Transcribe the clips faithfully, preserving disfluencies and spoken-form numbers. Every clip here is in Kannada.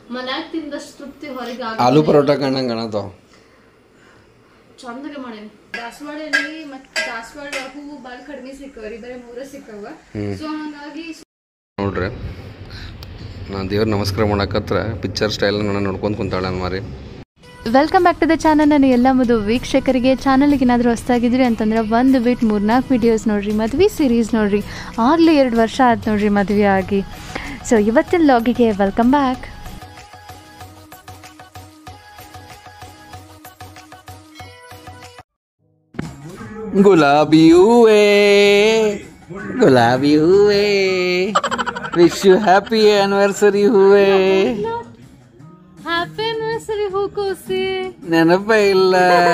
ಮನ್ಯಾಗ ತಿಂದಷ್ಟು ತೃಪ್ತಿ ಹೊರಗೆ ಆಲೂ ಪರೋಟ ಕಣ್ಣಂಗೆ ಕಾಣತಾವ ಚಂದಗೆ ಮಾಡೇನಿ ದಾಸವಾಳಲ್ಲಿ ಮತ್ತೆ ದಾಸವಾಳ ಹೂವು ಭಾಳ ಕಡಿಮೆ ಸಿಕ್ಕವ್ರಿ ಬರೀ ಮೂರ ಸಿಕ್ಕವ ಸೊ ಹಂಗಾಗಿ ನೋಡ್ರಿ ನಾನು ದೇವ್ರ ನಮಸ್ಕಾರ ಮಾಡಕತ್ರ ಪಿಕ್ಚರ್ ಸ್ಟೈಲ್ ನಾನು ನೋಡ್ಕೊಂಡು ಕುಂತಾಳೆ ಮಾರಿ. Welcome back to the channel. ನಾನು ಎಲ್ಲ ಮದು ವೀಕ್ಷಕರಿಗೆ ಚಾನಲ್ಗೆ ಏನಾದರೂ ಹೊಸ್ತಾಗಿದ್ರಿ ಅಂತಂದ್ರೆ ಒಂದು ಬಿಟ್ಟು ಮೂರ್ನಾಲ್ಕು ವಿಡಿಯೋಸ್ ನೋಡಿರಿ, ಮದುವೆ ಸೀರೀಸ್ ನೋಡಿರಿ. ಆಗಲೇ ಎರಡು ವರ್ಷ ಆಯ್ತು ನೋಡಿರಿ ಮದುವೆ ಆಗಿ. ಸೊ ಇವತ್ತಿನ ಲಾಗಿಗೆ ವೆಲ್ಕಮ್ ಬ್ಯಾಕ್. ಗುಲಾಬಿ ಹೂವೇ ಗುಲಾಬಿ ಹೂವೇ ವಿಶ್ ಯು ಹ್ಯಾಪಿ ಆನಿವರ್ಸರಿ ಹೂವೇ. ಹ್ಯಾಪಿ ಆನಿವರ್ಸರಿ ಹೂ ಕೋಸಿ ನೆನಪ ಇಲ್ಲ.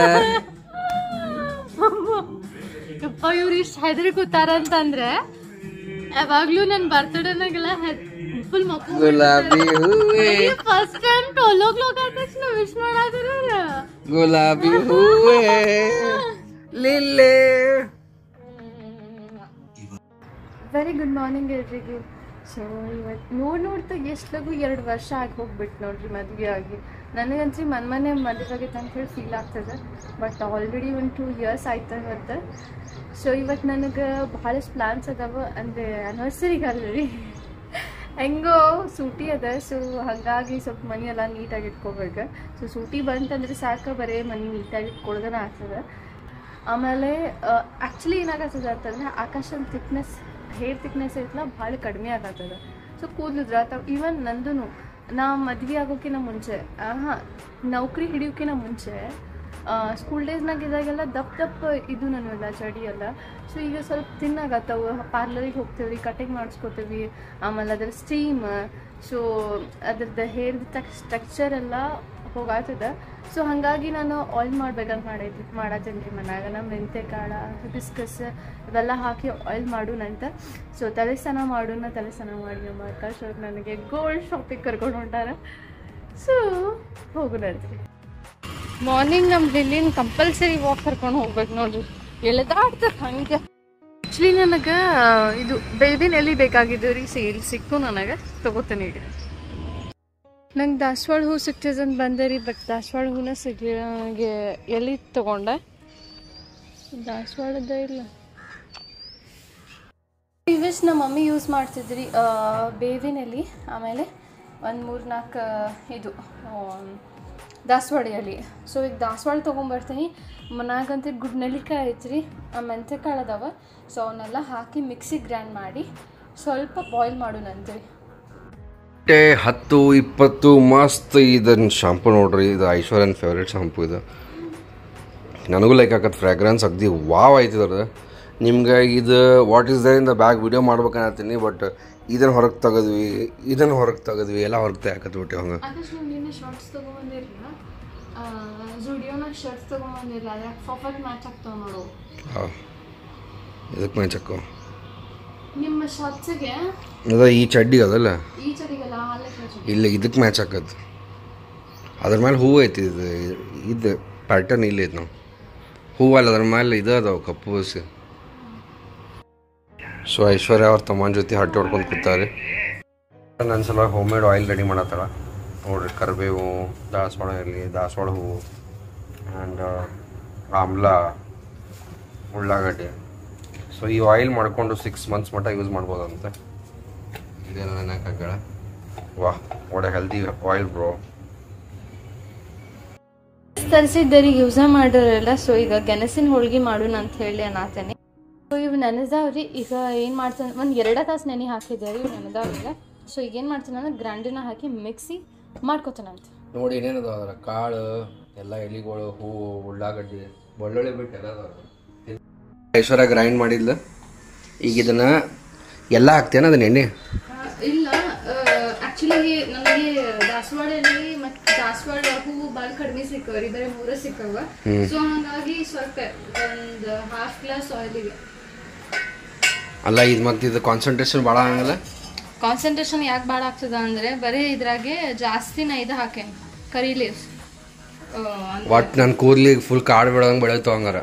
ಯಪ್ಪ ಇವ್ರು ಇಷ್ಟು ಹೆದರಿ ಕೂತಾರ ಅಂತಂದ್ರೆ ಯಾವಾಗ್ಲೂ ನನ್ ಬರ್ತಡೇನಾಗೆಲ್ಲ ಫುಲ್ ಮಕ್ಕಳು ಗುಲಾಬಿ ಹೂವೇ ಫಸ್ಟ್ ಟೈಮ್ ಟೋಲೋಗ್ ಲೋಕ ತಕ್ಷಣ ವಿಶ್ ಮಾಡಾದ್ರ ಗುಲಾಬಿ ಹೂವೇ ಲಿಲ್ಲಿ. ವೆರಿ ಗುಡ್ ಮಾರ್ನಿಂಗ್ ಎಲ್ರಿಗೂ. ಸೊ ಇವತ್ತು ನೋಡಿ ನೋಡ್ತಾ ಎಷ್ಟು ಲಗು ಎರಡು ವರ್ಷ ಆಗಿ ಹೋಗ್ಬಿಟ್ಟು ನೋಡ್ರಿ ಮದುವೆ ಆಗಿ. ನನಗಂತೂ ಮನೆ ಮನೆ ಮದುವೆ ಆಗೈತೆ ಅಂತೇಳಿ ಫೀಲ್ ಆಗ್ತದೆ, ಬಟ್ ಆಲ್ರೆಡಿ ಒಂದು ಟೂ ಇಯರ್ಸ್ ಆಯ್ತು ಇವತ್ತು. ಸೊ ಇವತ್ತು ನನಗೆ ಭಾಳಷ್ಟು ಪ್ಲ್ಯಾನ್ಸ್ ಅದಾವ, ಅಂದರೆ ಆ್ಯನಿವರ್ಸರಿಗೆ ಅಲ್ರಿ ಹೆಂಗೋ ಸೂಟಿ ಅದ. ಸೊ ಹಾಗಾಗಿ ಸ್ವಲ್ಪ ಮನೆ ಎಲ್ಲ ನೀಟಾಗಿ ಇಟ್ಕೋಬೇಕು. ಸೊ ಸೂಟಿ ಬಂತಂದ್ರೆ ಸಾಕು, ಬರೀ ಮನೆ ನೀಟಾಗಿ ಇಟ್ಕೊಳ್ದನ ಆಗ್ತದೆ. ಆಮೇಲೆ ಆ್ಯಕ್ಚುಲಿ ಏನಾಗತ್ತದ ಅಂತಂದರೆ ಆಕಾಶನ ಥಿಕ್ನೆಸ್ ಹೇರ್ ಥಿಕ್ನೆಸ್ ಐತಲ್ಲ ಭಾಳ ಕಡಿಮೆ ಆಗತ್ತದ. ಸೊ ಕೂದಲಿದ್ರ ಅಥವಾ ಈವನ್ ನಂದು ನಾ ಮದ್ವೆ ಆಗೋಕ್ಕಿಂತ ಮುಂಚೆ ಹಾಂ ನೌಕರಿ ಹಿಡಿಯೋಕ್ಕಿಂತ ಮುಂಚೆ ಸ್ಕೂಲ್ ಡೇಸ್ನಾಗ ಇದಾಗೆಲ್ಲ ದಪ್ಪ ದಪ್ಪ ಇದು ನನಗೆಲ್ಲ ಚಡಿ ಎಲ್ಲ. ಸೊ ಈಗ ಸ್ವಲ್ಪ ತಿನ್ನಾಗತ್ತವು. ಪಾರ್ಲರಿಗೆ ಹೋಗ್ತೀವಿ, ಕಟಿಂಗ್ ಮಾಡಿಸ್ಕೋತೀವಿ, ಆಮೇಲೆ ಅದ್ರ ಸ್ಟೀಮ್, ಸೊ ಅದ್ರದ್ದು ಹೇರ್ದು ಟೆಕ್ಸ್ ಟೆಕ್ಸ್ಚರ್ ಎಲ್ಲ ಹೋಗಾಗ್ತದೆ. ಸೊ ಹಾಗಾಗಿ ನಾನು ಆಯಿಲ್ ಮಾಡ್ಬೇಕಂತ ಮಾಡೈತಿ ಮಾಡತ್ತೀನಿ ರೀ ಮನ್ಯಾಗ. ನಮ್ಮ ಮೆಂತೆ ಕಾಳು ಹಿಬಿಸ್ಕಸ್ ಇವೆಲ್ಲ ಹಾಕಿ ಆಯಿಲ್ ಮಾಡೋಣಂತ. ಸೊ ತಲೆ ಸ್ನಾನ ಮಾಡೋಣ. ತಲೆ ಸ್ನಾನ ಮಾಡಿ ನಮ್ಮ ಆಕಾಶ್ ಅವ್ರು ನನಗೆ ಗೋಲ್ಡ್ ಶಾಪಿಗೆ ಕರ್ಕೊಂಡು ಹೊಂಟಾರ. ಸೊ ಹೋಗೋಣಂತ್ರಿ. ಮಾರ್ನಿಂಗ್ ನಮ್ಮ ಲಿಲ್ಲಿನ ಕಂಪಲ್ಸರಿ ವಾಕ್ ಕರ್ಕೊಂಡು ಹೋಗ್ಬೇಕು ನೋಡ್ರಿ. ಎಳೆದಾಡ್ತಾರೆ ಹಂಗೆ. ಆ್ಯಕ್ಚುಲಿ ನನಗೆ ಇದು ಬೇವಿನ ಎಲೆ ಬೇಕಾಗಿದ್ದು ರೀ, ಸೇಲ್ ಸಿಕ್ಕು ನನಗೆ ತೊಗೋತೀನಿ ಈಗ. ನಂಗೆ ದಾಸವಾಳ ಹೂ ಸಿಗ್ತದೆ ಅಂತ ಬಂದೆ ರೀ, ಬಟ್ ದಾಸವಾಳ ಹೂನ ಸಿಗಲಿಲ್ಲ. ನನಗೆ ಎಲ್ಲಿ ತೊಗೊಂಡೆ ದಾಸವಾಳದ ಇಲ್ಲ. ಪ್ರೀವಿಯಸ್ ನಮ್ಮ ಮಮ್ಮಿ ಯೂಸ್ ಮಾಡ್ತಿದ್ರಿ ಬೇವಿನ ಎಲೆ, ಆಮೇಲೆ ಒಂದು ಮೂರು ನಾಲ್ಕು ಇದು ದಾಸವಾಳ ಎಲೆ. ಸೊ ಈಗ ದಾಸವಾಳ ತೊಗೊಂಬರ್ತೀನಿ. ಮನ್ಯಾಗಂತ ಗುಡ್ ನೆಲ್ಲಿಕಾಯಿ ಐತ್ರಿ, ಆ ಮೆಂತೆ ಕಾಳು ಅದಾವ. ಸೊ ಅವನ್ನೆಲ್ಲ ಹಾಕಿ ಮಿಕ್ಸಿಗೆ ಗ್ರೈಂಡ್ ಮಾಡಿ ಸ್ವಲ್ಪ ಬಾಯ್ಲ್ ಮಾಡೋಣಂತ್ರಿ. ಹತ್ತು ಇಪ್ಪತ್ತು ಮಸ್ತ್. ಇದನ್ನ ಶಾಂಪು ನೋಡ್ರಿ, ಇದು ಐಶ್ವರ್ಯನ ಫೇವ್ರೇಟ್ ಶಾಂಪು. ಇದು ನನಗೂ ಲೈಕ್ ಆಗತ್ತೆ. ಫ್ರಾಗ್ರೆನ್ಸ್ ಅಗ್ದಿ ವಾವ್ ಆಯ್ತಿದ್ರದ್ದು. ನಿಮ್ಗೆ ಇದು what is there in the bag video ಮಾಡ್ಬೇಕನ್ನತ್ತೀನಿ, ಬಟ್ ಇದನ್ನು ಹೊರಗೆ ತೆಗೆದ್ವಿ, ಇದನ್ನು ಹೊರಗೆ ತೆಗೆದ್ವಿ, ಎಲ್ಲ ಹೊರಗೆ ತೆಗೆದ್ಬಿಟ್ಟು ಹಂಗೆ. ಶಾರ್ಟ್ಸ್ ತೊಗೊಂಬಂದಿರಲಿಲ್ಲ, ಜುಡಿಯೋನಾಗ ಶರ್ಟ್ಸ್ ತೊಗೊಂಬಂದಿರಲಿಲ್ಲ, ಅದ್ರಾಗ ಪರ್ಫೆಕ್ಟ್ ಮ್ಯಾಚ್ ಆಗ್ತಾವ ನೋಡು. ಹಾಂ, ಇದಕ್ಕೆ ಮ್ಯಾಚ್ ಹಾಕೋ ನಿಮ್ಮ ಶಾರ್ಟ್ಸಿಗೆ. ಅದ ಈ ಚಡ್ಡಿಗೆ ಅದಲ್ಲ, ಈ ಚಡಿಗೆಲ್ಲ ಇಲ್ಲ ಇದಕ್ಕೆ ಮ್ಯಾಚ್ ಹಾಕದು. ಅದ್ರ ಮೇಲೆ ಹೂವು ಐತಿ. ಇದು ಇದು ಪ್ಯಾಟರ್ನ್ ಇಲ್ಲಿ ಐತೆ. ನಾವು ಹೂವು ಅಲ್ಲ, ಅದ್ರ ಮೇಲೆ ಇದು ಅದಾವ ಕಪ್ಪು ಬಸಿ. ಸೊ ಐಶ್ವರ್ಯ ಅವ್ರ ತಮ್ಮನ ಜೊತೆ ಹಟ್ಟಿ ಹೊಡ್ಕೊಂಡು ಕೂತಾರೆ. ನನ್ನ ಸಲುವಾಗಿ ಹೋಮ್ ಮೇಡ್ ಆಯಿಲ್ ರೆಡಿ ಮಾಡತ್ತಾಳ ನೋಡ್ರಿ. ಕರಿಬೇವು, ದಾಸವಾಳ ಇರಲಿ, ದಾಸವಾಳ ಹೂವು ಆ್ಯಂಡ್ ಆಮ್ಲ, ಉಳ್ಳಾಗಡ್ಡೆ. ಸೊ ಈ ಆಯಿಲ್ ಮಾಡಿಕೊಂಡು ಸಿಕ್ಸ್ ಮಂತ್ಸ್ ಮಟ್ಟ ಯೂಸ್ ಮಾಡ್ಬೋದಂತೆ. ಇದೆಲ್ಲ ನೆನಕಾಗಳ ವಾಹ್, what a healthy oil bro. ತರಿಸಿದ್ದರಿಗೆ ಯೂಸ ಮಾಡೋರಲ್ಲ. ಸೊ ಈಗ ಗೆಣಸಿನ ಹೋಳಿಗೆ ಮಾಡೋಣ ಅಂತ ಹೇಳಿ ಅನ್ನತೇನೆ. ಸೊ ಇವು ನೆನೆದಾವ್ರಿ. ಈಗ ಏನು ಮಾಡ್ತಾನೆ, ಒಂದು ಎರಡು ತಾಸು ನೆನೆ ಹಾಕಿದ್ದಾರೆ ಇವು ನೆನೆದಾವ್ರಿಗ. ಸೊ ಈಗ ಏನು ಮಾಡ್ತಾನೆ ಅಂದ್ರೆ ಗ್ರೈಂಡಿನ ಹಾಕಿ ಮಿಕ್ಸಿ ಮಾಡ್ಕೊತಾನಂತ. ನೋಡಿ ಏನೇನದ ಅದರ ಕಾಳು ಎಲ್ಲ, ಎಲೆಗಳು, ಹೂವು, ಉಳ್ಳಾಗಡ್ಡಿ, ಬೆಳ್ಳುಳ್ಳಿ ಬಿಟ್ಟು ಎಲ್ಲ ಅದಾವ. ಐಶ್ವರ್ಯ ಗ್ರೈಂಡ್ ಮಾಡಿದ್ಲು. ಈಗ ಇದನ್ನ ಎಲ್ಲ ಹಾಕ್ತೇನೆ ಅದನ್ನ ಎಣ್ಣೆ ಇಲ್ಲ. ಆಕ್ಚುಲಿ ನನಗೆ ದಾಸವಾಳ ಎಲೆ ಮತ್ತು ದಾಸವಾಳ ಹೂವು ಭಾಳ ಕಡಿಮೆ ಸಿಕ್ಕವ್ರಿ, ಬರೀ ಮೂರ ಸಿಕ್ಕವ. ಸೊ ಹಾಗಾಗಿ ಸ್ವಲ್ಪ ಒಂದು ಹಾಫ್ ಗ್ಲಾಸ್ ಆಯಿಲಿಗೆ ಅಲ್ಲ. ಇದು ಮತ್ತೆ ಇದು ಕಾನ್ಸಂಟ್ರೇಷನ್ ಭಾಳ ಆಗಲ್ಲ. ಕಾನ್ಸಂಟ್ರೇಷನ್ ಯಾಕೆ ಭಾಳ ಆಗ್ತದ ಅಂದರೆ ಬರೀ ಇದ್ರಾಗೆ ಜಾಸ್ತಿ ನಾ ಇದು ಹಾಕೇನಿ ಕರಿ ಲೀವ್ಸ್. ಒಟ್ಟು ನನ್ನ ಕೂದಲಿಗೆ ಫುಲ್ ಕಾಡು ಬೆಳದಂಗೆ ಬೆಳೆಯುತ್ತೋ ಹಂಗಾರ.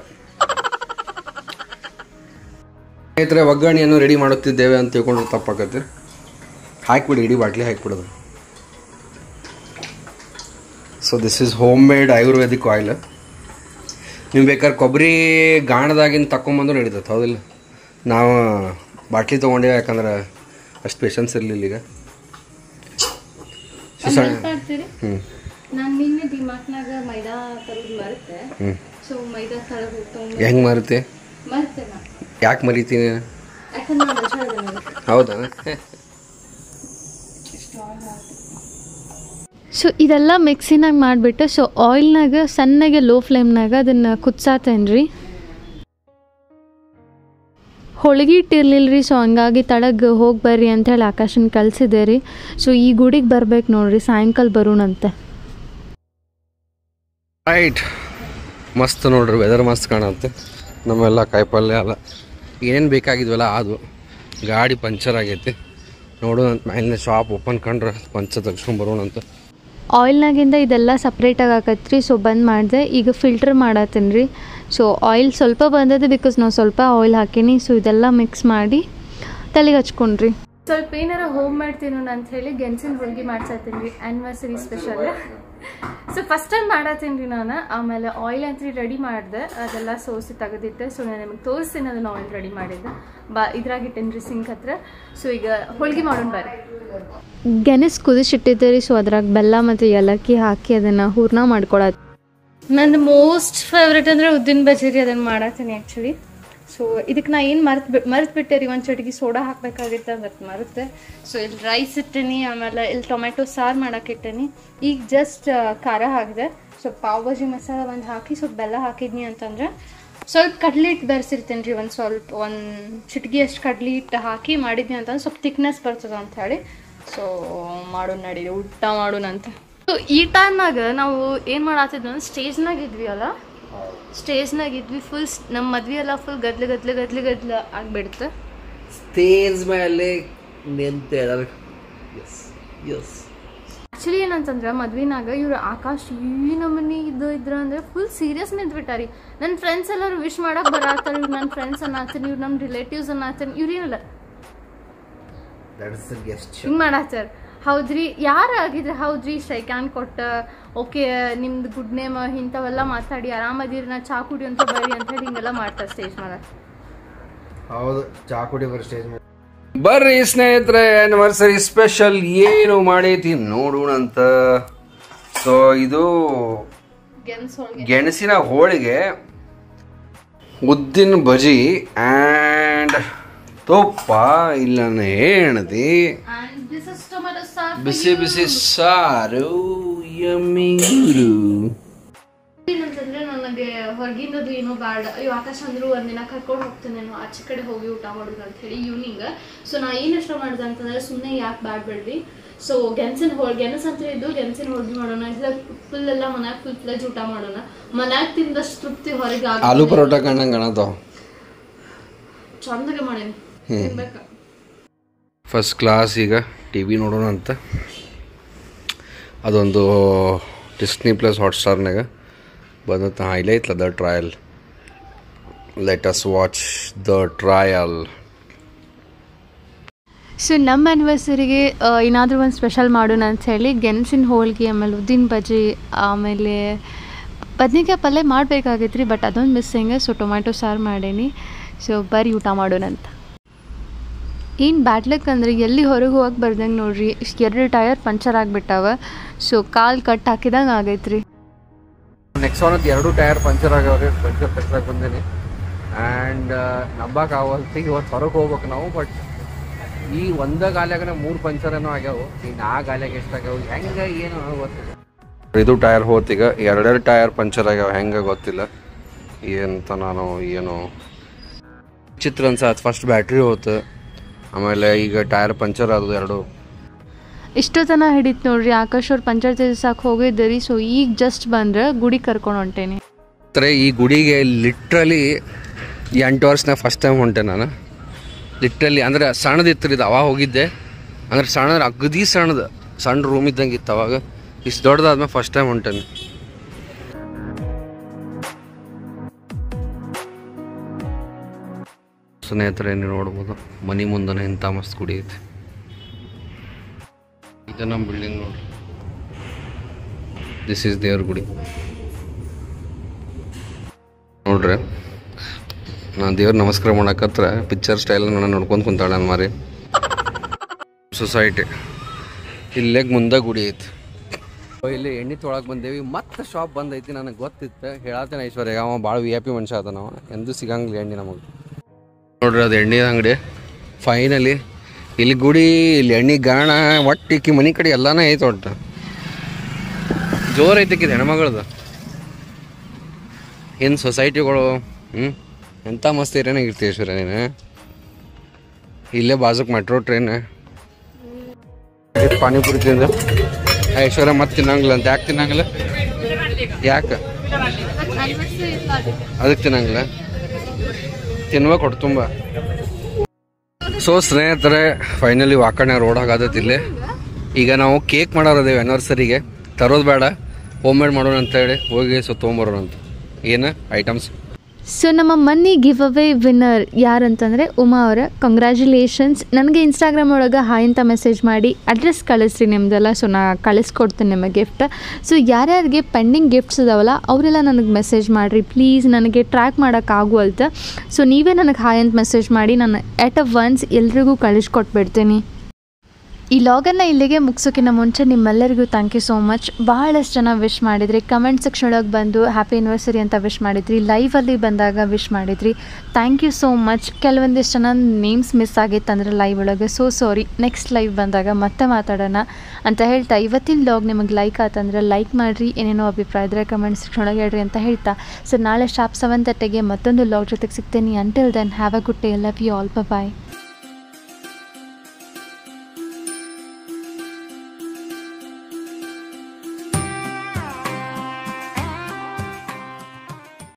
ಸ್ನೇಹಿತರೆ, ಒಗ್ಗರಣೆಯನ್ನು ರೆಡಿ ಮಾಡುತ್ತಿದ್ದೇವೆ ಅಂತ ತಿಳ್ಕೊಂಡ್ರೆ ತಪ್ಪಾಕತ್ತೆ. ಹಾಕಿಬಿಡಿ, ಇಡೀ ಬಾಟ್ಲಿ ಹಾಕಿಬಿಡೋದು. So this is home made Ayurvedic oil. ನೀವು ಬೇಕಾದ್ರೆ ಕೊಬ್ಬರಿ ಗಾಣದಾಗಿನ ತಗೊಂಬಂದು ನಡೀತದೆ, ಹೌದಿಲ್ಲ? ನಾವು ಬಾಟ್ಲಿ ತೊಗೊಂಡೇವೆ, ಯಾಕಂದ್ರೆ ಅಷ್ಟು ಪೇಷನ್ಸ್ ಇರಲಿಲ್ಲ ಈಗ. ಹ್ಞೂ ನಾನು ನಿನ್ನೆ ಡಿಮಾರ್ಟ್ನಾಗ ಮೈದಾ ತರೋದು ಮರುತ್ತೆ. ಸೊ ಮೈದಾ ತಳಗ ಹೋಗ್ತಾ ಹೆಂಗೆ ಮರುತ್ತೆ? ಮರುತ್ತೆ ನಾ. ಯಾಕೆ ಮರಿತೀನಿ? ಯಾಕಂದ್ರೆ ಹೌದಾ? ಸೊ ಇದೆಲ್ಲ ಮಿಕ್ಸಿನಾಗ ಮಾಡಿಬಿಟ್ಟು ಸೊ ಆಯಿಲ್ನಾಗ ಸಣ್ಣಗೆ ಲೋ ಫ್ಲೇಮ್ನಾಗ ಅದನ್ನು ಕುದಿಸಾತೇನೆ ರೀ. ಹೋಳಿಗೆ ಇಟ್ಟಿರ್ಲಿಲ್ಲ ರೀ, ಸೊ ಹಂಗಾಗಿ ತಳಗೆ ಹೋಗಿ ಬರ್ರಿ ಅಂಥೇಳಿ ಆಕಾಶನ ಕಳಿಸಿದೆ ರೀ. ಸೊ ಈ ಗುಡಿಗೆ ಬರ್ಬೇಕು ನೋಡ್ರಿ, ಸಾಯಂಕಾಲ ಬರೋಣಂತೆ. ರೈಟ್, ಮಸ್ತ್ ನೋಡ್ರಿ, ವೆದರ್ ಮಸ್ತ್ ಕಾಣುತ್ತೆ. ನಮ್ಮೆಲ್ಲ ಕಾಯಿಪಲ್ಯ ಎಲ್ಲ ಏನೇನು ಬೇಕಾಗಿದ್ವಲ್ಲ ಅದು. ಗಾಡಿ ಪಂಚರ್ ಆಗೈತಿ, ನೋಡೋಣಂತ ಮೇಲಿನ ಶಾಪ್ ಓಪನ್ ಕಂಡ್ರೆ ಪಂಚರ್ ತೆಗ್ಸ್ಕೊಂಡು ಬರೋಣಂತ. ಆಯಿಲ್ನಾಗಿಂದ ಇದೆಲ್ಲ ಸಪ್ರೇಟಾಗಿ ಹಾಕತ್ರಿ. ಸೊ ಬಂದ್ ಮಾಡಿದೆ, ಈಗ ಫಿಲ್ಟರ್ ಮಾಡತ್ತೀನಿ ರೀ. ಸೊ ಆಯಿಲ್ ಸ್ವಲ್ಪ ಬಂದದೆ ಬಿಕಾಸ್ ನಾವು ಸ್ವಲ್ಪ ಆಯಿಲ್ ಹಾಕೀನಿ. ಸೊ ಇದೆಲ್ಲ ಮಿಕ್ಸ್ ಮಾಡಿ ತಲೆಗೆ ಹಚ್ಕೊಂಡ್ರಿ. ಸ್ವಲ್ಪ ಏನಾರ ಹೋಮ್ ಮಾಡ್ತೀನಿ ಅಂತ ಹೇಳಿ ಗೆಣಸಿನ ಹೋಳಿಗೆ ಮಾಡ್ಸತ್ತೀನಿ ರೀ, anniversary special. So first time ಮಾಡತ್ತೀನಿ ರೀ ನಾನು. ಆಮೇಲೆ ಆಯಿಲ್ ಅಂತ ರೆಡಿ ಮಾಡಿದೆ, ಅದೆಲ್ಲ ಸೋಸಿ ತೆಗೆದಿಟ್ಟೆ. ಸೊ ನಾನು ನಿಮಗೆ ತೋರಿಸ್ತೀನಿ ಅದನ್ನು ಆಯಿಲ್ ರೆಡಿ ಮಾಡಿದ್ದೆ. ಬಾ ಇದ್ರಾಗಿಟ್ಟೇನಿ ರೀ ಸಿಂಕ್ ಹತ್ರ. ಸೊ ಈಗ ಹೋಳಿಗೆ ಮಾಡೋಣ ಬರ್ರಿ. ಗೆಣಸು ಕುದಿಸಿಟ್ಟಿದ್ದೆ ರೀ. ಸೊ ಅದ್ರಾಗ ಬೆಲ್ಲ ಮತ್ತು ಏಲಕ್ಕಿ ಹಾಕಿ ಅದನ್ನು ಹೂರ್ಣ ಮಾಡ್ಕೊಳತ್ತೆ. ನಂದು ಮೋಸ್ಟ್ ಫೇವ್ರೇಟ್ ಅಂದರೆ ಉದ್ದಿನ ಬಜ್ಜಿ ರೀ, ಅದನ್ನು ಮಾಡತ್ತೀನಿ ಆ್ಯಕ್ಚುಲಿ. ಸೊ ಇದಕ್ಕೆ ನಾ ಏನು ಮರ್ತು ಬಿ ಮರ್ತು ಬಿಟ್ಟೆ ರೀ, ಒಂದು ಚಟಿಗೆ ಸೋಡಾ ಹಾಕಬೇಕಾಗಿತ್ತು, ಮತ್ತು ಮರುತ್ತೆ. ಸೊ ಇಲ್ಲಿ ರೈಸ್ ಇಟ್ಟೀನಿ, ಆಮೇಲೆ ಇಲ್ಲಿ ಟೊಮೆಟೊ ಸಾರು ಮಾಡೋಕೆ ಇಟ್ಟೀನಿ. ಈಗ ಜಸ್ಟ್ ಖಾರ ಹಾಕಿದೆ. ಸೊ ಪಾವ್ ಭಾಜಿ ಮಸಾಲ ಒಂದು ಹಾಕಿ ಸ್ವಲ್ಪ ಬೆಲ್ಲ ಹಾಕಿದ್ನಿ ಅಂತಂದರೆ ಸ್ವಲ್ಪ ಕಡ್ಲಿ ಹಿಟ್ಟು ಬೆರೆಸಿರ್ತೀನಿ ರೀ. ಒಂದು ಸ್ವಲ್ಪ ಒಂದು ಚಿಟಿಗೆ ಅಷ್ಟು ಕಡ್ಲಿ ಹಿಟ್ಟು ಹಾಕಿ ಮಾಡಿದ್ನಿ ಅಂತಂದ್ರೆ ಸ್ವಲ್ಪ ಥಿಕ್ನೆಸ್ ಬರ್ತದೆ ಅಂತ ಹೇಳಿ. ಸೊ ಮಾಡೋಣ ನಡೀರಿ, ಊಟ ಮಾಡೋಣಂತ. ಸೊ ಈ ಟೈಮ್ನಾಗ ನಾವು ಏನು ಮಾಡತ್ತಿದ್ವಿ ಅಂದ್ರೆ ಸ್ಟೇಜ್ನಾಗ ಇದ್ವಿ ಅಲ್ಲ, ಸ್ಟೇಜ್ನಾಗ ಇದ್ವಿ. ಫುಲ್ ನಮ್ಮ ಮದ್ವೆ ಎಲ್ಲ ಫುಲ್ ಗದ್ಲು ಗದ್ಲು ಗದ್ಲು ಗದ್ಲು ಆಗಿಬಿಡುತ್ತೆ. ಸ್ಟೇಜ್ ಮೇಲೆ ನಿಂತೆ ಆ್ಯಕ್ಚುಲಿ ಏನಂತಂದ್ರೆ ಮದ್ವಿನಾಗ ಇವ್ರು ಆಕಾಶ್ ಈ ನಮ್ಮನಿ ಇದು ಇದ್ರ ಅಂದ್ರೆ ಫುಲ್ ಸೀರಿಯಸ್ ನಿಂತ್ಬಿಟ್ಟಾರಿ. ನನ್ನ ಫ್ರೆಂಡ್ಸ್ ಎಲ್ಲರೂ ವಿಶ್ ಮಾಡಕ್ಕೆ ಬರತ್ತಾರ. ಇವ್ರು ನನ್ನ ಫ್ರೆಂಡ್ಸ್ ಅನ್ನತ್ತೀನಿ, ಇವ್ರು ನಮ್ಮ ರಿಲೇಟಿವ್ಸ್ ಅನ್ನತ್ತೀನಿ. ಇವ್ರೇನಲ್ಲ ಹಿಂಗೆ ಮಾಡತ್ತಾರ. ಹೌದ್ರಿ, ಯಾರು ಆಗಿದ್ರೆ ಹೌದ್ರಿ ಶೈಕ್ಯಾನ್ ಕೊಟ್ಟ ಓಕೆ ನಿಮ್ದು ಗುಡ್ ನೇಮ್ ಇಂಥವೆಲ್ಲ ಮಾತಾಡಿ ಆರಾಮದಿರಿ, ನಾ ಚಾ ಕುಡಿ ಅಂತ ಬರ್ರಿ ಅಂತ ಹೇಳಿ ಹಿಂಗೆಲ್ಲ ಮಾಡ್ತಾರೆ ಸ್ಟೇಜ್ ಮೇಲೆ. ಹೌದು, ಚಾ ಕುಡಿ ಬರ್ರಿ ಸ್ಟೇಜ್ ಮೇಲೆ. ಬರ್ರಿ ಸ್ನೇಹಿತರೆ, ಆನಿವರ್ಸರಿ ಸ್ಪೆಷಲ್ ಏನು ಮಾಡೈತಿ ನೋಡೋಣಂತ. ಸೊ ಇದು ಗೆಣಸಿನ ಹೋಳಿಗೆ, ಉದ್ದಿನ ಬಜಿ ಆ್ಯಂಡ್ ತುಪ್ಪ, ಇಲ್ಲ ಹೆಣದಿ, ಬಿಸಿ ಬಿಸಿ ಸಾರು, ಯಮ್ಮಿರು. ಏನಂತಂದ್ರೆ ನನಗೆ ಹೊರಗಿಂದದು ಏನೋ ಬ್ಯಾಡ. ಅಯ್ಯೋ ಆಕಾಶ ಅಂದ್ರು ಒಂದಿನ ಕರ್ಕೊಂಡು ಹೋಗ್ತೇನೇನೋ ಆಚೆ ಕಡೆ ಹೋಗಿ ಊಟ ಮಾಡೋದು ಅಂತ ಹೇಳಿ ಈವ್ನಿಂಗ್. ಸೊ ನಾ ಏನು ಇಷ್ಟ ಮಾಡಿದೆ ಅಂತಂದ್ರೆ ಸುಮ್ಮನೆ ಯಾಕೆ ಬ್ಯಾಡ್ ಬಿಡ್ರಿ. ಸೊ ಗೆಣಸಿನ ಹೋಳಿಗೆ ಗೆಣಸು ಅಂತ ಇದ್ದು ಗೆಣಸಿನ ಹೋಳಿಗೆ ಮಾಡೋಣ, ಇಲ್ಲ ಫುಲ್ ಎಲ್ಲ ಮನ್ಯಾಗ ಫುಲ್ ಫ್ಲೆಜ್ ಊಟ ಮಾಡೋಣ. ಮನ್ಯಾಗ ತಿಂದಷ್ಟು ತೃಪ್ತಿ ಹೊರಗೆ ಆಲೂ ಪರೋಟ ಕಂಡಂಗೆ ಕಾಣತಾವ, ಚಂದಗೆ ಮಾಡೇನಿ, ತಿನ್ಬೇಕ. ಫಸ್ಟ್ ಕ್ಲಾಸ್ ಈಗ ಟಿ ವಿ ನೋಡೋಣ ಅಂತ. ಅದೊಂದು ಡಿಸ್ನಿ ಪ್ಲಸ್ ಹಾಟ್ಸ್ಟಾರ್ನಾಗ ಬಂದಂಥ ಹೈಲೈಟ್ಲ the trailer. Let us watch the trailer. So ನಮ್ಮ ಆ್ಯನಿವರ್ಸರಿಗೆ ಏನಾದರೂ ಒಂದು ಸ್ಪೆಷಲ್ ಮಾಡೋಣ ಅಂತ ಹೇಳಿ ಗೆಣಸಿನ ಹೋಳಿಗೆ, ಆಮೇಲೆ ಉದ್ದಿನ ಬಜ್ಜಿ, ಆಮೇಲೆ ಬದ್ನಿಕಾಯಿ ಪಲ್ಯ ಮಾಡಬೇಕಾಗಿತ್ತು ರೀ, ಬಟ್ ಅದೊಂದು ಮಿಸ್ಸಿಂಗ್. ಸೊ ಟೊಮ್ಯಾಟೊ ಸಾರು ಮಾಡೇನಿ. ಸೊ ಬರೀ ಊಟ ಮಾಡೋಣಂತ. ಏನು ಬ್ಯಾಡ್ಲಕ್ ಅಂದ್ರೆ ಎಲ್ಲಿ ಹೊರಗೆ ಹೋಗಕ್ಕೆ ಬರ್ದಂಗೆ ನೋಡ್ರಿ, ಎರಡು ಟಯರ್ ಪಂಚರ್ ಆಗಿಬಿಟ್ಟಾವ. ಸೊ ಕಾಲು ಕಟ್ ಹಾಕಿದಂಗೆ ಆಗೈತ್ರಿ. ನೆಕ್ಸ್ಟ್ ಒನ್ ಎರಡು ಟೈರ್ ಪಂಚರ್ ಆಗ್ಯಾವ್ರಿ, ಪಂಚರ್ ತೆಗ್ದಾಗ ಬಂದೇನಿ. ಆ್ಯಂಡ್ ನಂಬಕ್ಕೆ ಆವಲ್ತಿ ಇವತ್ತು ಹೊರಗೆ ಹೋಗ್ಬೇಕು ನಾವು. ಬಟ್ ಈ ಒಂದ ಗಾಲಿಯಾಗನೇ ಮೂರು ಪಂಚರ್ ಏನೋ ಆಗ್ಯಾವು. ಇನ್ನು ಆ ಗಾಲಿಯಾಗ ಎಷ್ಟಾಗ್ಯಾವು ಹೆಂಗೆ ಏನು ಗೊತ್ತಿಲ್ಲ. ಇದು ಟೈರ್ ಹೋತೀಗ, ಎರಡೆರಡು ಟೈರ್ ಪಂಚರ್ ಆಗ್ಯಾವ, ಹೆಂಗೆ ಗೊತ್ತಿಲ್ಲ ಏನಂತ. ನಾನು ಏನು ಚಿತ್ರ ಅನ್ಸತ್, ಫಸ್ಟ್ ಬ್ಯಾಟ್ರಿ ಹೋತು, ಆಮೇಲೆ ಈಗ ಟೈರ್ ಪಂಚರ್ ಆದವು ಎರಡು. ಇಷ್ಟೊತ್ತನ ಹಿಡಿತು ನೋಡ್ರಿ. ಆಕಾಶ್ ಅವ್ರು ಪಂಚರ್ ತೆಗಿಸಕ್ಕೆ ಹೋಗಿದ್ದೀರಿ. ಸೊ ಈಗ ಜಸ್ಟ್ ಬಂದ್ರೆ ಗುಡಿ ಕರ್ಕೊಂಡು ಹೊಂಟೇನಿ. ಈ ಗುಡಿಗೆ ಲಿಟ್ರಲಿ ಎಂಟು ವರ್ಷನ ಫಸ್ಟ್ ಟೈಮ್ ಹೊಂಟೆ ನಾನು. ಲಿಟ್ರಲಿ ಅಂದರೆ ಸಣ್ಣದಿತ್ತು ಇದು, ಅವಾಗ ಹೋಗಿದ್ದೆ. ಅಂದ್ರೆ ಸಣ್ಣದು ಅಗದಿ ಸಣ್ಣದು, ಸಣ್ಣ ರೂಮ್ ಇದ್ದಂಗೆ ಇತ್ತು ಅವಾಗ. ಇಷ್ಟು ದೊಡ್ಡದಾದ್ಮೇಲೆ ಫಸ್ಟ್ ಟೈಮ್ ಹೊಂಟೇನೆ. ಸ್ನೇಹಿತರೆ ನೀವು ನೋಡ್ಬೋದು, ಮನೆ ಮುಂದನೆ ಇಂಥ ಮಸ್ತ್ ಗುಡಿ ಐತಿ. ಇದು ನಮ್ಮ ಬಿಲ್ಡಿಂಗ್ ನೋಡ್ರಿ. ದಿಸ್ ಈಸ್ ದೇವ್ರ ಗುಡಿ ನೋಡ್ರಿ. ನಾನು ದೇವ್ರ ನಮಸ್ಕಾರ ಮಾಡಕತ್ರ ಪಿಕ್ಚರ್ ಸ್ಟೈಲ್ ನಾನು ನೋಡ್ಕೊಂಡು ಕುಂತಾಳೆ ನನ್ನ ಮಾರಿ. ಸೊಸೈಟಿ ಇಲ್ಲೇ ಮುಂದೆ ಗುಡಿ ಐತಿ. ಇಲ್ಲಿ ಎಣ್ಣೆ ತೊಳಕ್ಕೆ ಬಂದೇವಿ. ಮತ್ತೆ ಶಾಪ್ ಬಂದೈತಿ. ನನಗೆ ಗೊತ್ತಿತ್ತು, ಹೇಳತ್ತೇನೆ ಐಶ್ವರ್ಯ ಅವ ಭಾಳ ವಿ ಐ ಪಿ ಮನುಷ್ಯ ಆತ. ನಾವು ಎಂದೂ ಸಿಗಂಗಿಲ್ಲ ಎಣ್ಣೆ ನಮಗೆ. ನೋಡ್ರಿ ಅದು ಎಣ್ಣೆ ಅಂಗಡಿ. ಫೈನಲಿ ಇಲ್ಲಿ ಗುಡಿ, ಇಲ್ಲಿ ಎಣ್ಣೆ ಗಾಣ, ಒಟ್ಟಿಕ್ಕಿ ಮನೆ ಕಡೆ ಎಲ್ಲಾನೇ ಐತೆ. ಒಟ್ಟು ಜೋರು ಐತಿಕ್ಕಿದೆ ಹೆಣ್ಮಗಳದು. ಏನು ಸೊಸೈಟಿಗಳು ಹ್ಞೂ ಎಂಥ ಮಸ್ತ್ ಏರಿಯಾನಾಗ ಇರ್ತೀವಿ ಐಶ್ವರ್ಯ ನೀನು. ಇಲ್ಲೇ ಬಾಜುಕ್ ಮೆಟ್ರೋ ಟ್ರೈನ್. ಪಾನಿಪುರಿ ತಿಂದ ಐಶ್ವರ್ಯ ಮತ್ತೆ ತಿನ್ನಂಗಿಲ್ಲ ಅಂತ. ಯಾಕೆ ತಿನ್ನಂಗಿಲ್ಲ? ಯಾಕೆ ಅದಕ್ಕೆ ತಿನ್ನಂಗಿಲ್ಲ? ತಿನ್ನುವ ಕೊಟ್ಟು ತುಂಬ. ಸೊ ಸ್ನೇಹಿತರೆ, ಫೈನಲಿ ವಾಕಣ್ಣ ರೋಡ್ ಆಗತ್ತೈತಿ ಇಲ್ಲೇ. ಈಗ ನಾವು ಕೇಕ್ ಮಾಡೋರದೇವೆ ಆ್ಯನಿವರ್ಸರಿಗೆ. ತರೋದು ಬೇಡ, ಹೋಮ್ ಮೇಡ್ ಮಾಡೋಣ ಅಂತೇಳಿ ಹೋಗಿ ಸೊ ತೊಗೊಂಬರೋಣ ಅಂತ. ಏನು ಐಟಮ್ಸ್? ಸೊ ನಮ್ಮ ಮನಿ ಗಿವ್ ಅವೇ ವಿನ್ನರ್ ಯಾರಂತಂದರೆ ಉಮಾ ಅವರ. ಕಂಗ್ರ್ಯಾಚುಲೇಷನ್ಸ್. ನನಗೆ ಇನ್ಸ್ಟಾಗ್ರಾಮ್ ಒಳಗೆ ಹಾಯ್ ಅಂತ ಮೆಸೇಜ್ ಮಾಡಿ ಅಡ್ರೆಸ್ ಕಳಿಸ್ರಿ ನಿಮ್ಮದೆಲ್ಲ. ಸೊ ನಾ ಕಳಿಸ್ಕೊಡ್ತೀನಿ ನಿಮಗೆ ಗಿಫ್ಟ್. ಸೊ ಯಾರ್ಯಾರಿಗೆ ಪೆಂಡಿಂಗ್ ಗಿಫ್ಟ್ಸ್ ಇದಾವಲ್ಲ ಅವರೆಲ್ಲ ನನಗೆ ಮೆಸೇಜ್ ಮಾಡಿರಿ ಪ್ಲೀಸ್. ನನಗೆ ಟ್ರ್ಯಾಕ್ ಮಾಡೋಕ್ಕಾಗುವಲ್ತ. ಸೊ ನೀವೇ ನನಗೆ ಹಾಯ್ ಅಂತ ಮೆಸೇಜ್ ಮಾಡಿ ನಾನು ಎಟ್ ಅ ಒನ್ಸ್ ಎಲ್ರಿಗೂ ಕಳಿಸ್ಕೊಟ್ಬಿಡ್ತೀನಿ. ಈ ಲಾಗನ್ನು ಇಲ್ಲಿಗೆ ಮುಗಿಸೋಕ್ಕಿಂತ ಮುಂಚೆ ನಿಮ್ಮೆಲ್ಲರಿಗೂ ಥ್ಯಾಂಕ್ ಯು ಸೋ ಮಚ್. ಭಾಳಷ್ಟು ಜನ ವಿಶ್ ಮಾಡಿದ್ರಿ. ಕಮೆಂಟ್ ಸೆಕ್ಷನ್ ಒಳಗೆ ಬಂದು ಹ್ಯಾಪಿ ಆ್ಯನಿವರ್ಸರಿ ಅಂತ ವಿಶ್ ಮಾಡಿದ್ರಿ. ಲೈವಲ್ಲಿ ಬಂದಾಗ ವಿಶ್ ಮಾಡಿದ್ರಿ. Thank you so much. ಕೆಲವೊಂದಿಷ್ಟು ಜನ ನೇಮ್ಸ್ ಮಿಸ್ ಆಗಿತ್ತು ಅಂದರೆ ಲೈವ್ ಒಳಗೆ. So sorry. ನೆಕ್ಸ್ಟ್ ಲೈವ್ ಬಂದಾಗ ಮತ್ತೆ ಮಾತಾಡೋಣ ಅಂತ ಹೇಳ್ತಾ, ಇವತ್ತಿನ ಲಾಗ್ ನಿಮಗೆ ಲೈಕ್ ಆತಂದ್ರೆ ಲೈಕ್ ಮಾಡಿರಿ. ಏನೇನೋ ಅಭಿಪ್ರಾಯ ಇದ್ದರೆ ಕಮೆಂಟ್ ಸೆಕ್ಷನ್ ಒಳಗೆ ಹೇಳ್ರಿ ಅಂತ ಹೇಳ್ತಾ, ಸೊ ನಾಳೆ ಶಾಪ್ ಸೆವೆನ್ ತರ್ಟಿಗೆ ಮತ್ತೊಂದು ಲಾಗ್ ಜೊತೆಗೆ ಸಿಗ್ತೀನಿ. Until then have a good day. Love you all. Bye.